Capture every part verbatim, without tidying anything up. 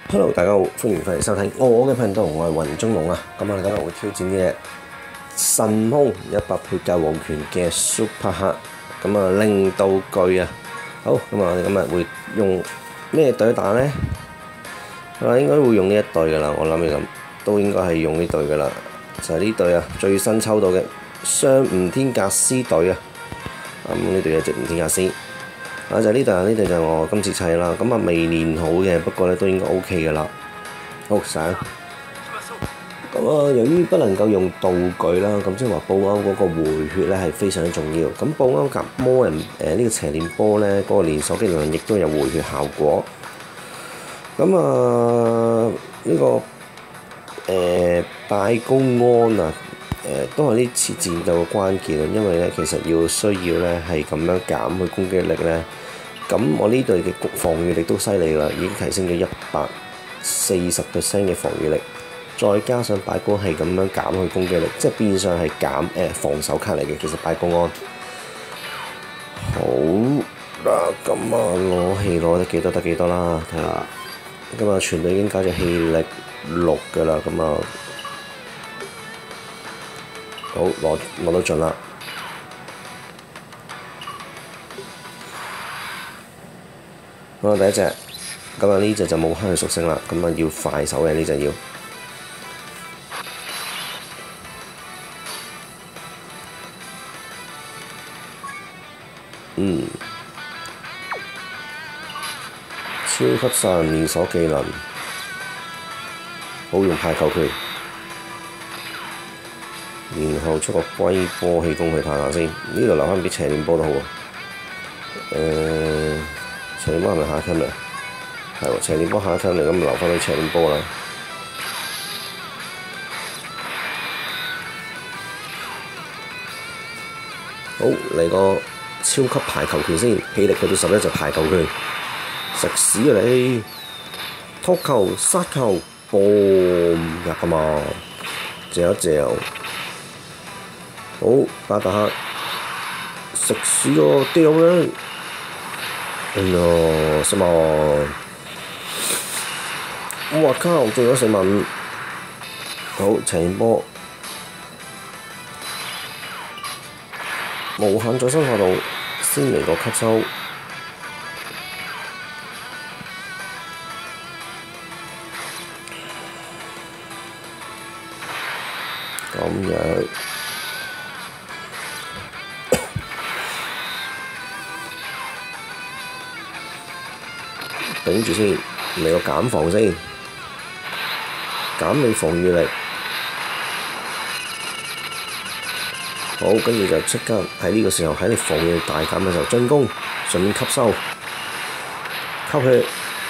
Hello，大家好，歡迎翻嚟收睇我嘅頻道，我係雲中龍啊。咁我哋今日會挑戰呢隻神空一百倍界王權嘅 Super 黑，咁啊拎道具啊。好，咁啊我哋今日會用咩隊打呢？啊，應該會用呢一隊噶啦，我諗你諗都應該係用呢隊噶啦，就係呢隊啊，最新抽到嘅雙吳天格斯隊啊。咁呢隊有隻吳天格斯。啊，就呢隊啊，呢隊就係我今次砌啦，咁啊未練好嘅，不過咧都應該 O K 嘅啦。好上，咁啊由於不能夠用道具啦，咁即係話布歐嗰個回血咧係非常之重要。咁布歐夾魔人誒、呃這個、呢個邪念波咧，嗰、那個連鎖技能亦都有回血效果。咁啊呢、這個誒、呃、拜高安啊。誒、呃、都係呢次戰鬥嘅關鍵啊，因為咧其實要需要咧係咁樣減佢攻擊力咧，咁我呢隊嘅防禦力都犀利啦，已經提升咗一百四十 percent 嘅防禦力，再加上拜高係咁樣減佢攻擊力，即係變相係減誒、呃、防守卡嚟嘅。其實拜高安好啦，咁啊攞氣攞得幾多得幾多啦，睇下咁啊全隊已經加咗氣力六㗎啦，咁啊〜好，攞攞到盡啦！好，第一隻，咁啊呢隻就冇黑嘅屬性啦，咁啊要快手嘅呢隻要。嗯，超級殺人連鎖技能，好用排球拳。然後出個龜波氣功去睇下先，呢度留翻俾邪念波都好啊。誒、呃，邪念波係咪下一級嚟？係喎，邪念波下一級嚟，咁留翻俾邪念波啦。好，嚟個超級排球拳先，氣力去到十一就排球拳，食屎啊你！托球、殺球、boom 入㗎嘛，嚼一嚼。好，巴達克食屎喎，掉啦！哎呀，失望！哇靠，仲有四萬五。好，邪念波，無限再生發動，先嚟個吸收。咁樣。頂住先，嚟個減防先，減你防禦力。好，跟住就即刻喺呢個時候喺你防禦力大減嘅時候進攻，順便吸收，吸血。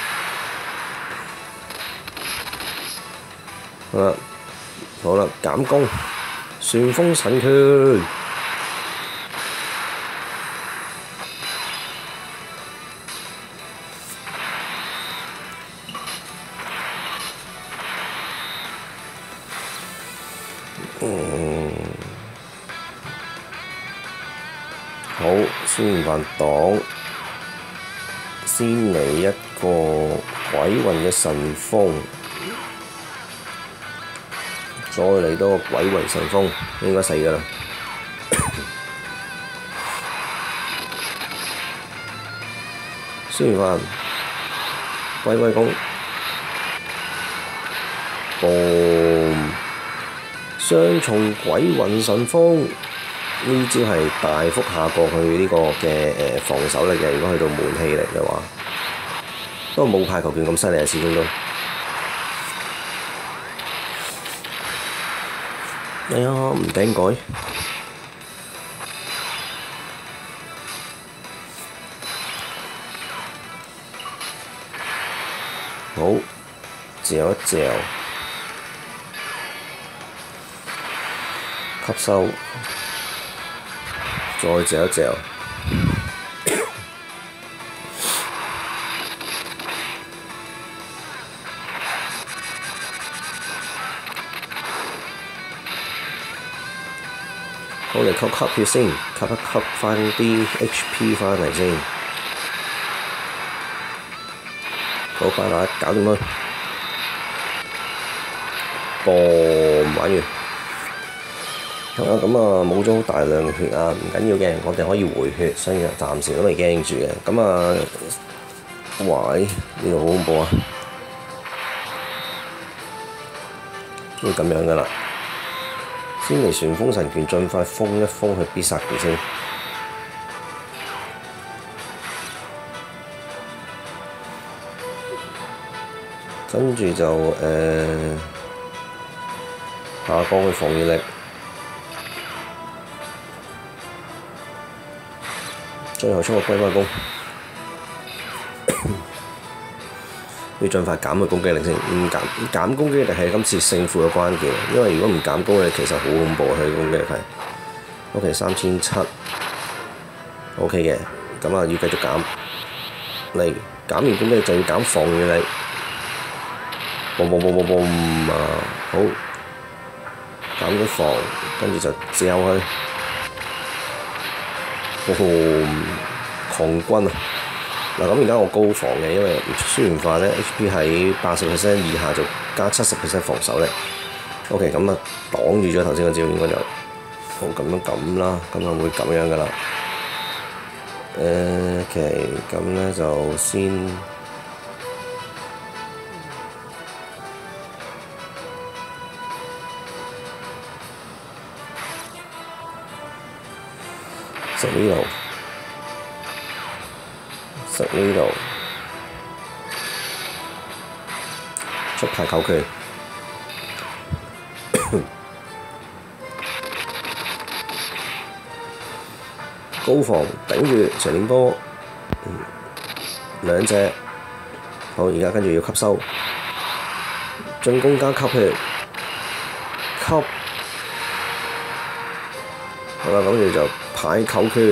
好啦，好啦，減攻，旋風神拳。嗯，好，先還擋，先嚟一個鬼魂嘅神風，再嚟多個鬼魂神風，應該死㗎啦。先還鬼鬼攻，boom！雙重鬼魂神風，呢招係大幅下過佢呢個嘅誒防守力嘅。如果去到滿氣力嘅話，不過冇排球拳咁犀利啊，始終都。哎呀，唔頂改。好，嚼一嚼。吸收，再嚼一嚼。我哋吸吸血先，吸一吸翻啲 H P 翻嚟先。好，快啲搞掂佢。 噃玩完。好啦，咁啊冇咗好大量嘅血啊，唔緊要嘅，我哋可以回血，所以暫時都未驚住嘅。咁啊，喂，呢度好恐怖啊！都係咁樣噶啦，先嚟旋風神拳，盡快封一封佢必殺佢先。跟住就誒、呃、下降佢防禦力，最後出個龜花弓，要盡快減佢攻擊力先。唔減減攻擊力係今次勝負嘅關鍵，因為如果唔減攻擊力，其實好恐怖佢嘅攻擊力係。O.K. 三千七，O.K. 嘅，咁啊要繼續減，嚟減完攻擊力就要減防禦力。嘣嘣嘣嘣嘣啊！好，減咗防，跟住就嚼佢，哦，狂轟啊！嗱咁而家我高防嘅，因為輸完化咧 H P 喺八十 percent 以下就加七十 percent 防守力。OK， 咁啊擋住咗頭先個招，應該就好咁樣咁啦，咁啊會咁樣噶啦。誒，OK，咁咧就先。食呢度，食呢度，出排球拳，高防頂住長鏈波，嗯，兩隻，好，而家跟住要吸收，進攻加吸血，吸。好啦，咁你就排球拳，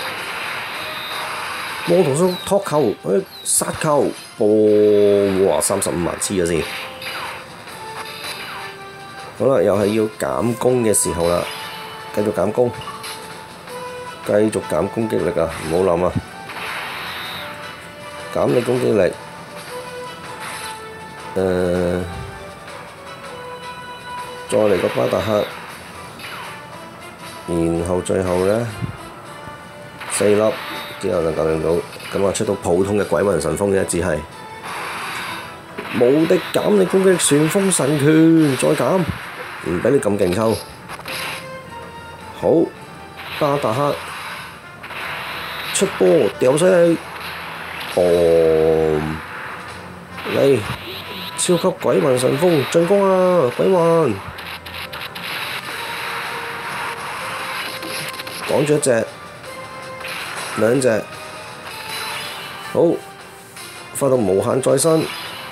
魔童叔托球，誒殺球，噃，哇三十五萬黐咗先。好啦，又係要減攻嘅時候啦，繼續減攻，繼續減攻擊力啊！唔好諗啊，減你攻擊力，誒、呃，再嚟個巴達克。然後最後咧四粒之後就夠用到，咁啊出到普通嘅鬼魂神風嘅，只係無敵減力攻擊旋風神拳，再減，唔畀你咁勁抽。好，巴達克出波掉上去，哦，嚟超級鬼魂神風進攻啊！鬼魂！擋咗一隻，兩隻，好，發到無限再生，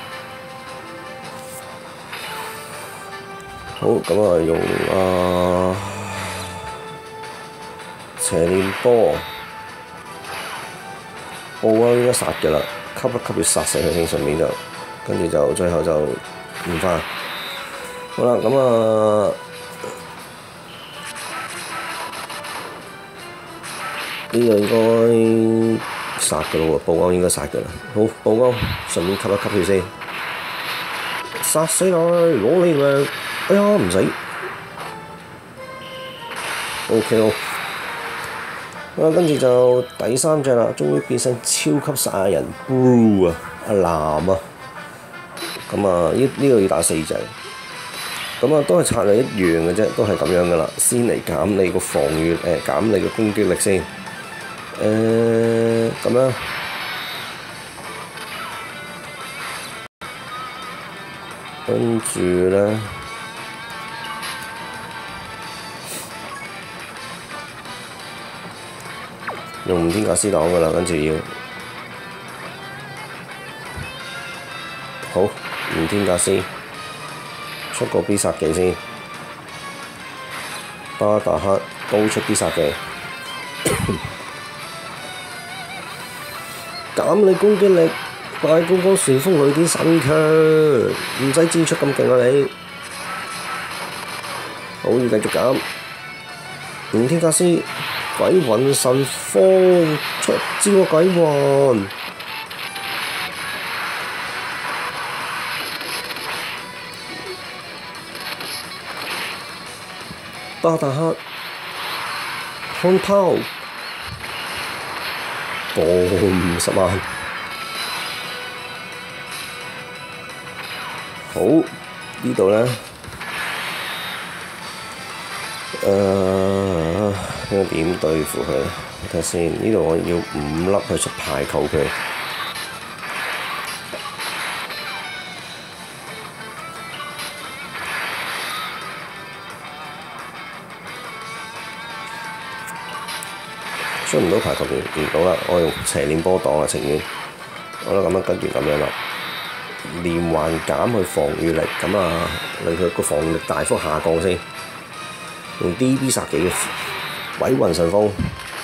好，咁啊用啊邪念波，報啊應該殺嘅啦，吸一吸要殺死佢先，順便就，跟住就最後就換翻，好啦，咁啊。呢個應該殺嘅咯喎，報安應該殺嘅啦。好，報安順便吸一吸佢先，殺死佢，攞力量。哎呀，唔死。O.K. 好。好啦，跟住就第三隻啦，終於變身超級賽亞人 Blue 啊，阿藍啊。咁啊，呢呢度要打四隻。咁啊，都係策略一樣嘅啫，都係咁樣嘅啦。先嚟減你個防禦，誒減你個攻擊力先。誒咁樣，跟住咧，用五天格斯擋噶啦，跟住要好五天格斯出個必殺技先，巴達克高出必殺技。減你攻擊力，大高光旋風雷電神強，唔使支出咁勁啊你！好，要繼續減。五天格斯鬼魂神風出招個鬼魂， 巴達克看拋，磅五十萬。好，呢度咧，誒、呃，應該點對付佢？睇下先，呢度我要五粒去出排扣佢。出唔到排球唔到啦，我用斜練波擋啊，情願。好啦，咁樣跟住咁樣啦，連環減去防禦力，咁啊令佢個防禦力大幅下降先。用 D B 殺技嘅鬼魂神風，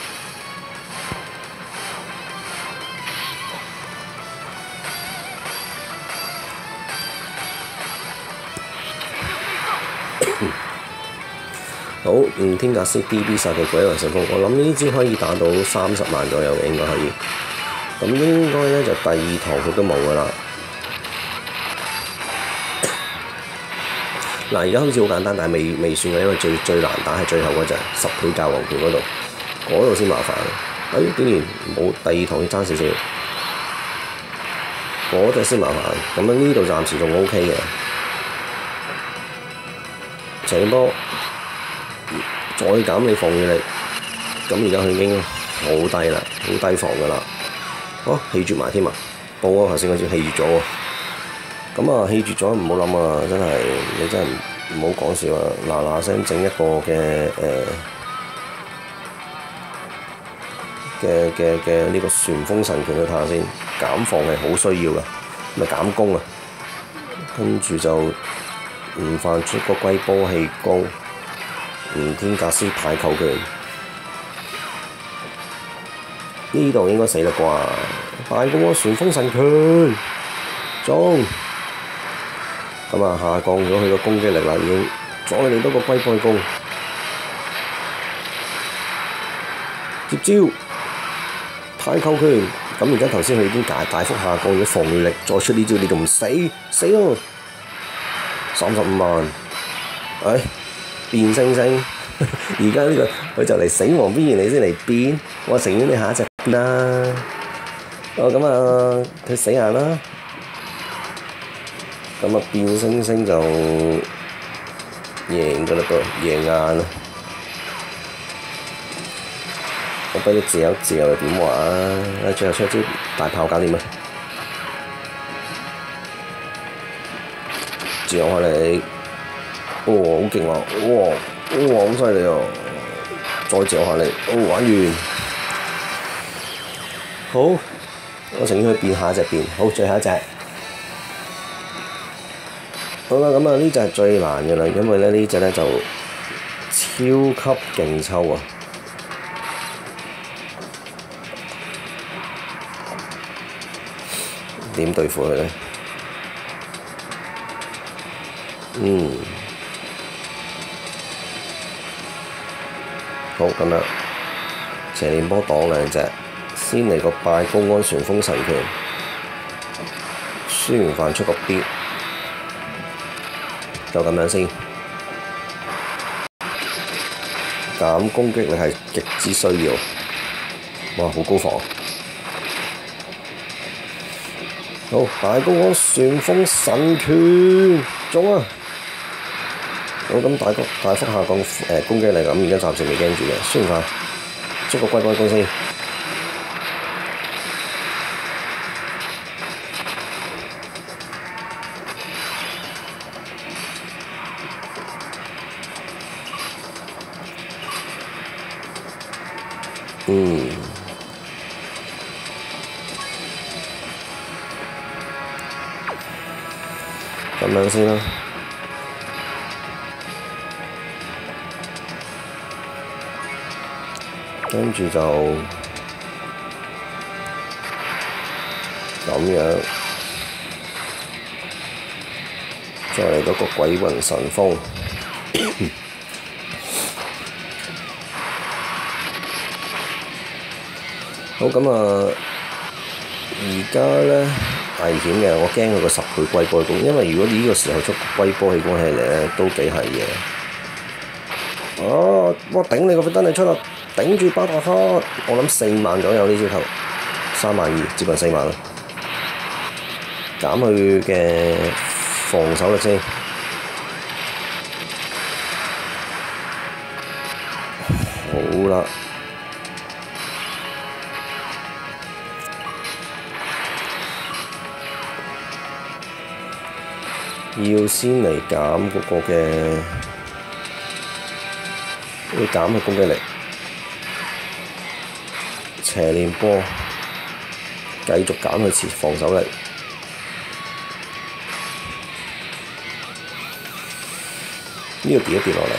好，嗯，天格斯 D B 殺嘅鬼魂神風，我諗呢支可以打到三十萬左右嘅，應該可以。咁應該咧就第二堂佢都冇噶啦。嗱，而家好似好簡單，但係未未算嘅，因為最最難打係最後嗰隻十倍教皇拳嗰度，嗰度先麻煩。哎，竟然冇第二堂要爭少少，嗰隻先麻煩。咁樣呢度暫時仲 O K 嘅。斜波再減你防禦力，咁而家佢已經好低啦，好低防噶啦。哦，氣絕埋添啊！報啊，頭先嗰隻氣絕咗喎。咁啊，氣絕咗唔好諗啊！真係你真係唔好講笑啊！嗱嗱聲整一個嘅誒嘅嘅嘅呢個旋風神拳去睇下先，減防係好需要噶，咪減攻啊！跟住就唔犯出個龜波氣功，連天格斯排球拳，呢度應該死啦啩！大個個旋風神拳中。咁啊，下降咗佢個攻擊力啦，已經再嚟多個龜波攻，接招太扣拳。咁而家頭先佢已經大大幅下降咗防禦力，再出呢招你仲唔死死咯！三十五萬，哎變星星，而家呢個佢就嚟死亡邊緣，你先嚟變，我情願你下一隻變啦。哦咁啊，佢死硬啦。咁啊，變星星就贏㗎啦噃，贏硬啦！我俾你自由自由又點話啊？最後出一招大炮搞掂啊！自由下你，哦好勁喎！哇哇好犀利啊！再自由下你，哦玩完，好，我情願去變下一隻變，好最後一隻。好啦，咁啊呢隻係最難嘅啦，因為咧呢隻咧就超級勁抽啊！點對付佢咧？嗯，好咁樣，斜練波擋兩隻，先嚟個拜高安旋風神拳，輸完飯出個必。就咁樣先，減攻擊力係極之需要。哇，好高防！好，大高安旋風神拳中啊！好，咁大幅大幅下降誒、呃、攻擊力，咁而家暫時未驚住嘅，輸完飯出個龜波攻先。嗯，咁樣先啦。跟住就咁樣，再嚟多個鬼魂神風。好咁啊！而家咧危險嘅，我驚佢個十倍龜波氣功，因為如果呢個時候出龜波氣功起嚟咧，都幾係嘢。 哦，哇！頂你個費丹尼出啦，頂住巴達克，我諗四萬左右呢招頭，三萬二接近四萬啦。減佢嘅防守力先。好啦，要先嚟減嗰個嘅，要減佢攻擊力。斜練波，繼續減佢前防守力。呢個跌一跌落嚟。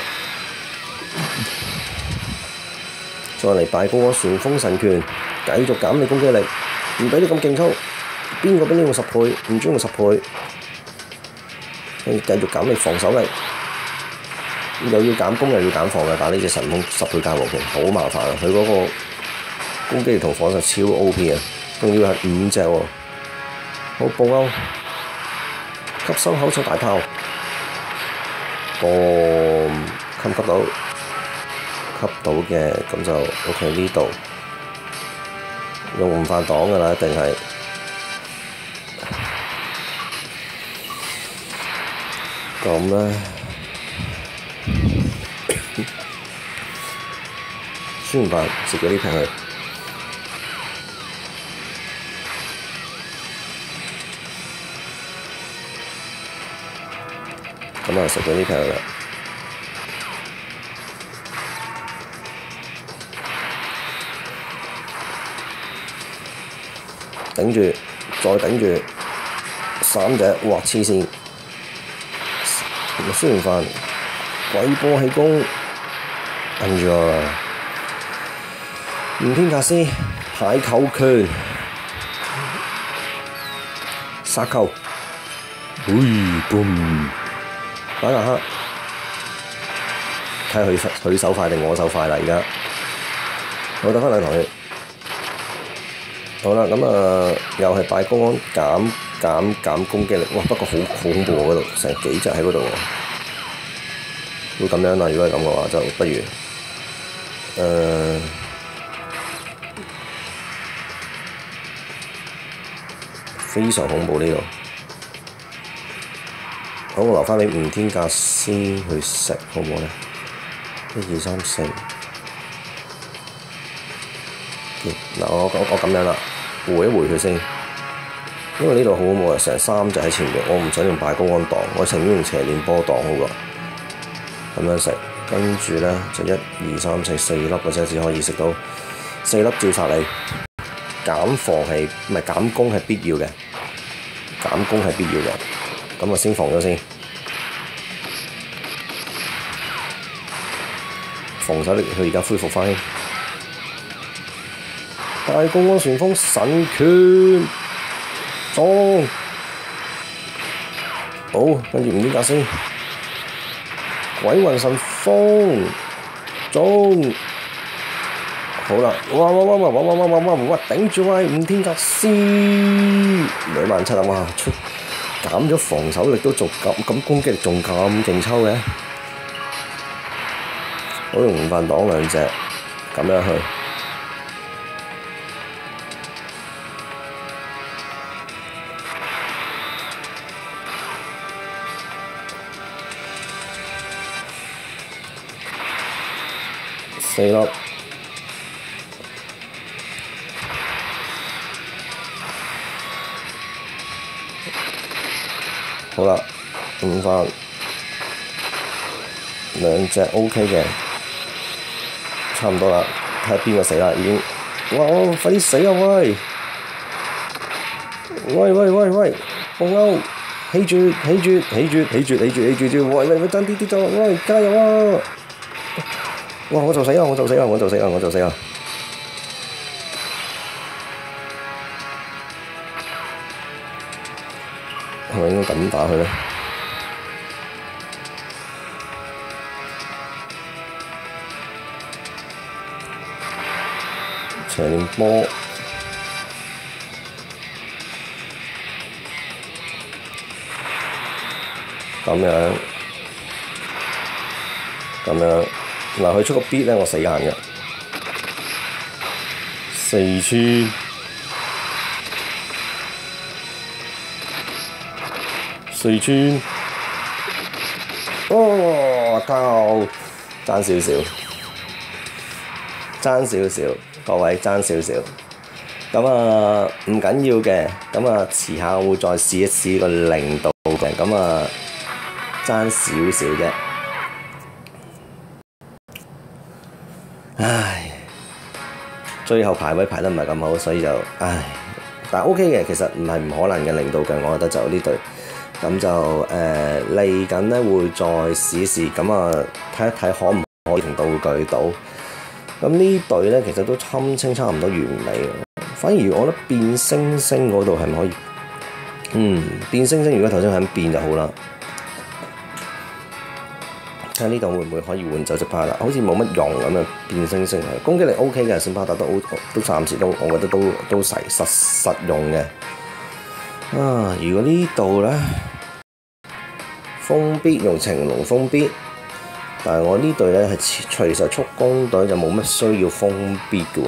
再嚟敗過我旋風神拳，繼續減你攻擊力，唔俾你咁勁抽。邊個俾你用十倍？唔準用十倍。跟住繼續減你防守力，又要減攻又要減防嘅，但係呢隻神風十倍界王拳好麻煩啊！佢嗰個攻擊力同防守超 O P 啊，仲要係五隻喎。好報歐，吸收口水大炮，嘣，吸唔吸到？吸到嘅咁就 OK， 呢度用唔犯擋㗎啦，一定係咁咧。輸完飯食咗呢劈去，咁啊食咗呢劈去啦。頂住，再頂住，三隻，哇黐線！輸完飯，鬼波氣功，跟住啊，吳天格斯排球拳，殺球，喂 boom， 打下黑，睇下佢佢手快定我手快啦而家，我得翻兩堂血。好啦，咁啊，又係拜公安減減減攻擊力，哇！不過好好恐怖喎，嗰度成幾隻喺嗰度喎，會咁樣啦。如果係咁嘅話，就不如誒、呃、非常恐怖呢度。好，我留翻俾吳天格斯去食，好唔好咧？一二三四。嗱，我我我咁樣啦，回一回佢先，因為呢度好恐怖啊，成三隻喺前面，我唔想用拜公安擋，我情願用邪念波擋好過。咁樣食，跟住咧就一二三四四粒嘅啫，只可以食到四粒照殺你。減防係唔係減攻係必要嘅，減攻係必要嘅。咁啊先防咗先，防守力佢而家恢復翻。大公安旋風神拳撞，好，跟住唔知架先，鬼魂神風撞，好啦，哇哇哇哇哇哇哇哇哇，頂住喂，五天格斯兩萬七啊！哇，出減咗防守力都仲咁咁攻擊力仲咁勁抽嘅，好用唔犯擋兩隻，咁樣去。四粒，好啦，五番，兩隻 OK 嘅，差唔多啦，睇下邊個死啦已經，哇！快啲死啊喂！喂喂喂喂，布歐，起住起住起住起住起住起住，喂喂喂，爭啲啲咗，喂加油啊！哇！我就死啊！我就死啊！我就死啊！我就死啊！係咪應該咁打佢咧？斜練波，咁樣，咁樣。 嗱，佢出個 beat 咧，我死硬嘅。四川，四川，哦，靠！爭少少，爭少少，各位爭少少。咁啊，唔緊要嘅，咁啊，遲下我會再試一試個零度嘅，咁啊，爭少少啫。唉，最後排位排得唔係咁好，所以就唉，但係 OK 嘅，其實唔係唔可能嘅零度嘅，我覺得就呢隊，咁就誒嚟緊咧會再試一試，咁啊睇一睇可唔可以同道具到。咁呢隊咧其實都堪稱差唔多完美嘅，反而我覺得變星星嗰度係咪可以？嗯，變星星如果頭先肯變就好啦。睇下呢度會唔會可以換走隻巴達？好似冇乜用咁啊！變星星係攻擊力 OK 嘅，先巴達都都暫時都我覺得都都實實實用嘅。啊，如果呢度咧封必用情龍封必。但係我呢隊咧係其實速攻隊就冇乜需要封必嘅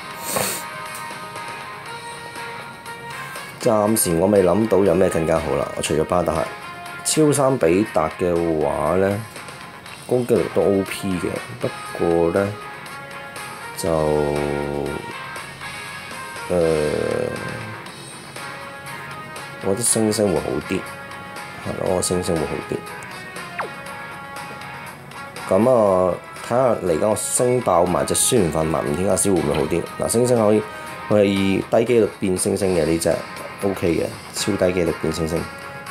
喎，暫時我未諗到有咩更加好啦。我除咗巴達超三比達嘅話咧，攻擊力都 O P 嘅，不過咧就誒、呃，我覺得星星會好啲，係咯，我星星會好啲。咁啊，睇下嚟緊我升爆埋隻宣傳物五天加斯會唔會好啲？嗱，星星可以，佢係低機率變星星嘅呢隻 O K 嘅，超低機率變星星，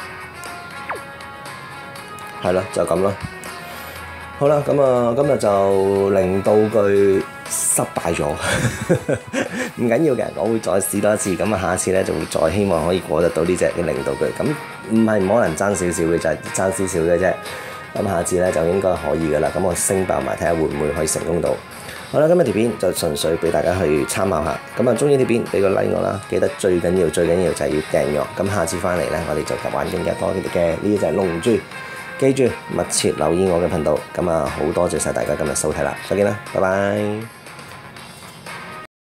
係啦，就咁啦。好啦，咁啊，今日就令道具失敗咗，唔緊要嘅，我會再試多一次。咁啊，下一次咧就會再希望可以過得到呢隻嘅令道具。咁唔係唔可能爭少少嘅，就係爭少少嘅啫。咁下次咧就應該可以噶啦，咁我升爆埋睇下會唔會可以成功到。好啦，今日條片就純粹俾大家去參考下。咁啊，中意條片俾個 like 我啦，記得最緊要最緊要就係要訂閱。咁下次翻嚟咧，我哋就玩更加多啲嘅呢隻龍珠。記住密切留意我嘅頻道。咁啊，好多謝晒大家今日收睇啦，再見啦，拜拜。